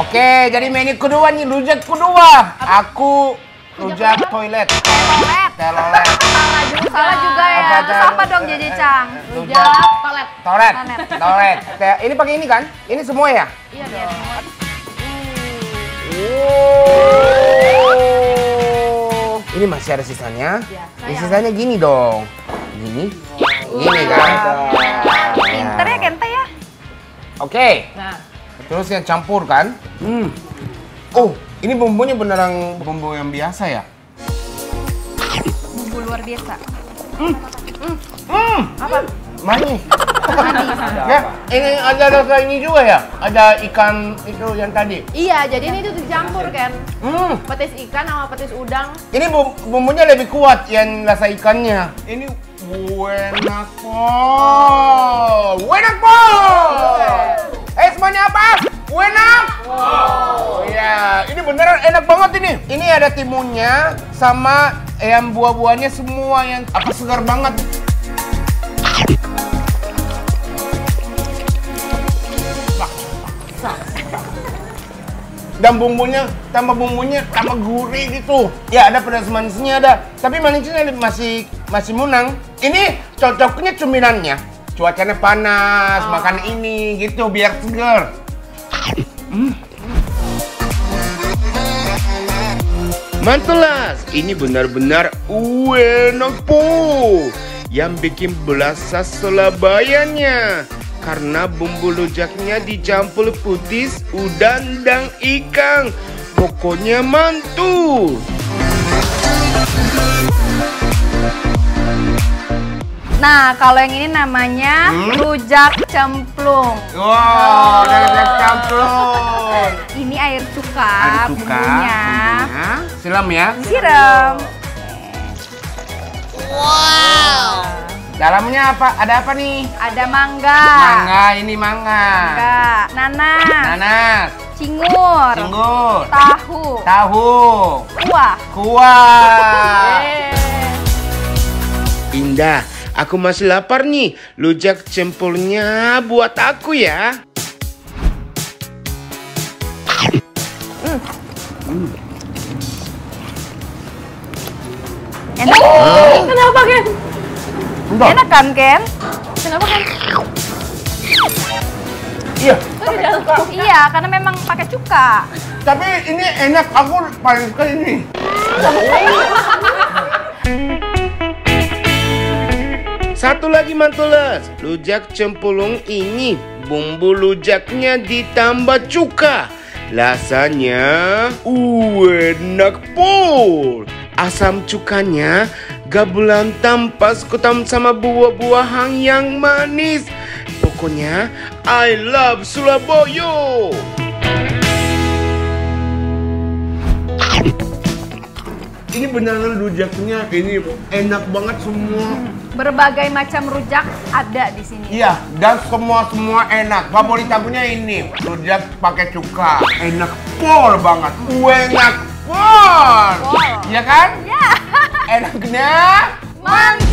Oke, jadi menu kedua nih, rujak kedua. Aku rujak toilet. Telolet. Salah juga ya. Terus apa dong Jeje Chang? Rujak Toilet. Toilet. Ini pakai ini kan? Ini semua ya? Iya, dia semua. Ini masih ada sisanya. Ini sisanya gini dong. Gini kan? Pinter ya Kente ya. Oke. Terus yang campur kan? Oh, ini bumbunya beneran bumbu yang biasa ya? Bumbu luar biasa. Apa? Manis. Ya, ini ada rasa ini juga ya? Ada ikan itu yang tadi? Iya, jadi ini tuh dicampur kan. Petis ikan sama petis udang. Ini bumbunya lebih kuat yang rasa ikannya. Ini enak pol. Enak pol. Semuanya apa? Enak. Oh ya, ini beneran enak banget ini. Ini ada timunnya sama yang buah-buahnya semua yang apa segar banget. Dan bumbunya tambah gurih gitu. Ya ada pedas manisnya ada, tapi manisnya masih munang. Ini cocoknya cemilannya. Cuacanya panas, makan ini gitu biar segar. Mantulas, ini benar-benar enak po. Yang bikin berasa Surabayanya. Karena bumbu rujaknya dicampur putis, udang, dan ikan. Pokoknya mantul. Nah, kalau yang ini namanya rujak cemplung. Wow, rujak cemplung. Ini air cuka, bumbunya. Siram ya? Siram. Wow. Dalamnya apa? Ada apa nih? Ada mangga. Mangga, ini mangga. Nanas. Cingur. Tahu. Kuah. Indah, aku masih lapar nih. Rujak cempurnya buat aku ya. Enak. Kenapa Ken? Enak kan Ken? Kenapa Ken? Iya. Iya, karena memang pakai cuka. Tapi ini enak, aku paling suka ini. Satu lagi Mantulas, rujak cempulung ini bumbu rujaknya ditambah cuka. Rasanya enak pol. Asam cukanya gabungan tampas kutam sama buah-buahan yang manis. Pokoknya I love Surabaya. Ini beneran rujaknya, ini enak banget semua. Berbagai macam rujak ada di sini. Iya, dan semua enak. Favorit akunya ini, rujak pakai cuka. Enak pol banget. Enak pol. Iya kan? Ya. Enaknya Mantap.